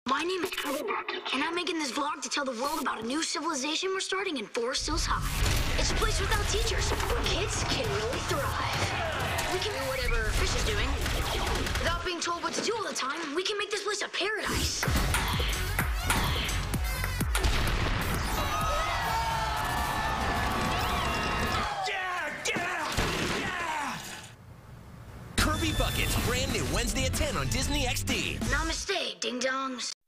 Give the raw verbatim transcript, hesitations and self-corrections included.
My name is Kirby, and I'm making this vlog to tell the world about a new civilization we're starting in Forest Hills High. It's a place without teachers, where kids can really thrive. We can do whatever Fish is doing. Without being told what to do all the time, we can make this place a paradise. Yeah! Yeah! Yeah! Kirby Buckets, brand new Wednesday at ten on Disney X D. Namaste, ding-dongs.